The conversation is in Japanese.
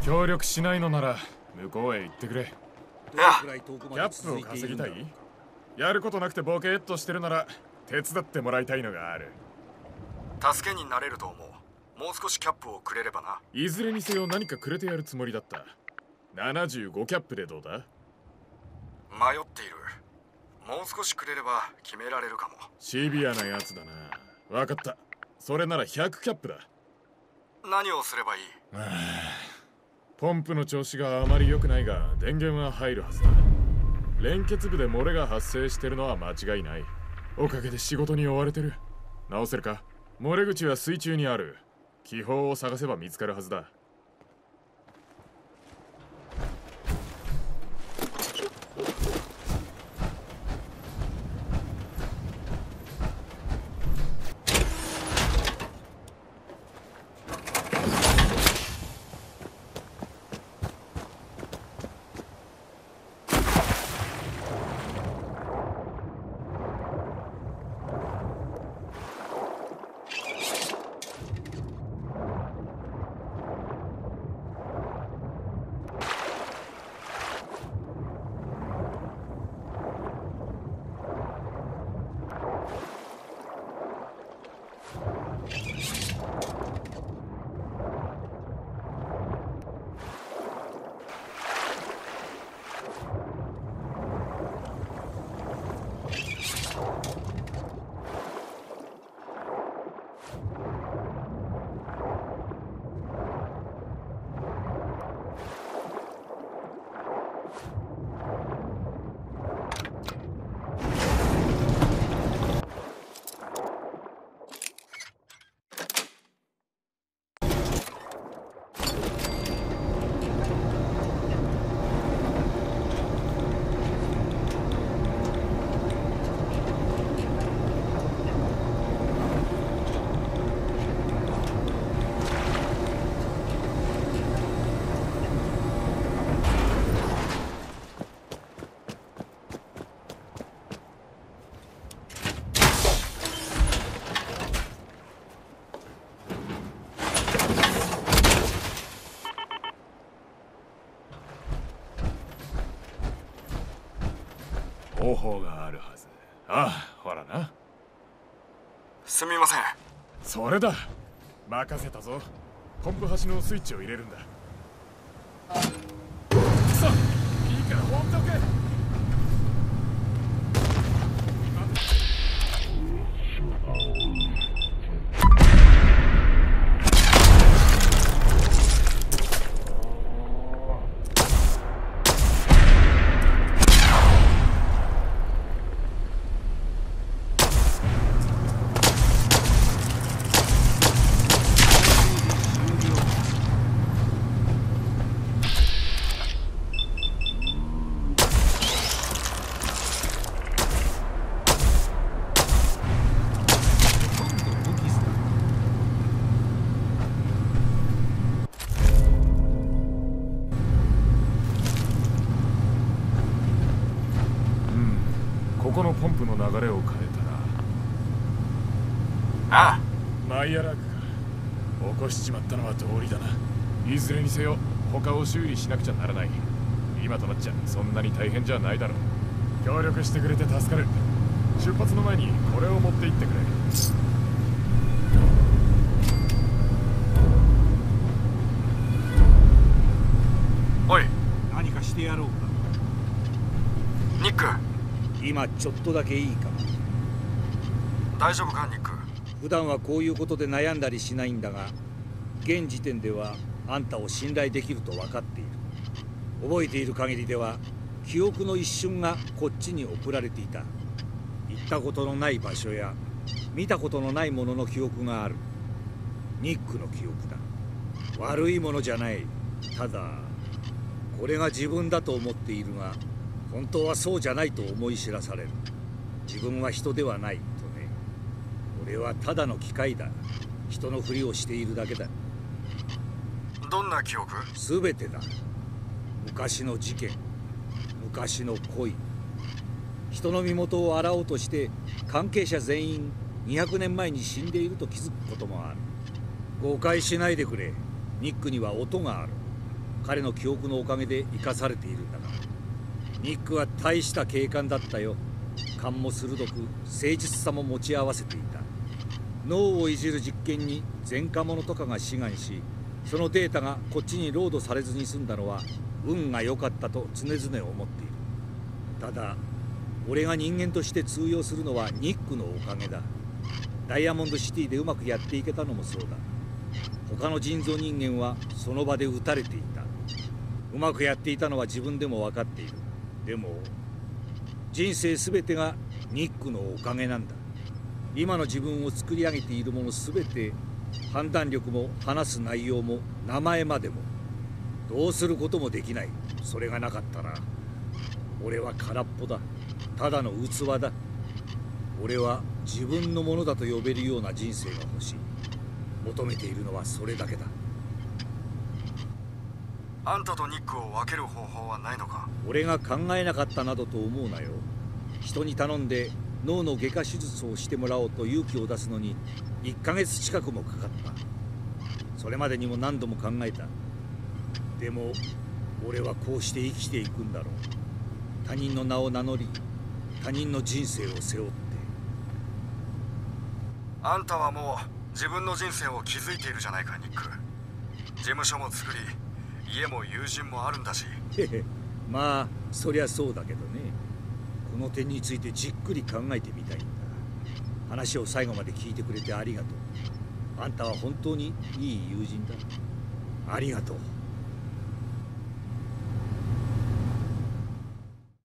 協力しないのなら向こうへ行ってくれ。 いや、 キャップを稼ぎたい？やることなくてボケーっとしてるなら手伝ってもらいたいのがある。 助けになれると思う。もう少しキャップをくれればな。 いずれにせよ何かくれてやるつもりだった。75キャップでどうだ？ 迷っている。もう少しくれれば決められるかも。 シビアなやつだな。分かった。それなら100キャップだ。 何をすればいい？ ポンプの調子があまり良くないが電源は入るはずだ。連結部で漏れが発生してるのは間違いない。おかげで仕事に追われてる。直せるか？漏れ口は水中にある。気泡を探せば見つかるはずだ。方法があるはず。ああ、ほらな。 すみません。 それだ。任せたぞ。ポンプ端のスイッチを入れるんだ。くそ、いいから放っておけ。ここのポンプの流れを変えたら。 ああ、 マイアラークか。起こしちまったのは道理だな。いずれにせよ他を修理しなくちゃならない。今となっちゃそんなに大変じゃないだろう。協力してくれて助かる。出発の前にこれを持って行ってくれ。 おい、 何かしてやろうか。 ニック。 今ちょっとだけいいか。 大丈夫か、ニック？ 普段はこういうことで悩んだりしないんだが、現時点ではあんたを信頼できると分かっている。覚えている限りでは記憶の一瞬がこっちに送られていた。行ったことのない場所や見たことのないものの記憶がある。ニックの記憶だ。悪いものじゃない。ただこれが自分だと思っているが、本当はそうじゃないと思い知らされる。自分は人ではないとね。俺はただの機械だ。人のふりをしているだけだ。 どんな記憶？ 全てだ。昔の事件、昔の恋、人の身元を洗おうとして関係者全員200年前に死んでいると気づくこともある。誤解しないでくれ。ニックには音がある。 彼の記憶のおかげで生かされているんだが、ニックは大した警官だったよ。勘も鋭く誠実さも持ち合わせていた。脳をいじる実験に前科者とかが志願し、そのデータがこっちにロードされずに済んだのは運が良かったと常々思っている。ただ俺が人間として通用するのはニックのおかげだ。ダイヤモンドシティでうまくやっていけたのもそうだ。他の人造人間はその場で撃たれていた。うまくやっていたのは自分でも分かっている。でも人生全てがニックのおかげなんだ。今の自分を作り上げているもの全て、判断力も話す内容も名前までも、どうすることもできない。それがなかったら俺は空っぽだ。ただの器だ。俺は自分のものだと呼べるような人生が欲しい。求めているのはそれだけだ。 あんたとニックを分ける方法はないのか？ 俺が考えなかったなどと思うなよ。人に頼んで脳の外科手術をしてもらおうと勇気を出すのに1ヶ月近くもかかった。それまでにも何度も考えた。でも俺はこうして生きていくんだろう。他人の名を名乗り、他人の人生を背負って。 あんたはもう自分の人生を築いているじゃないか、ニック。事務所も作り、家も友人もあるんだし。 へへ、まあそりゃそうだけどね。この点についてじっくり考えてみたいんだ。話を最後まで聞いてくれてありがとう。あんたは本当にいい友人だ。ありがとう。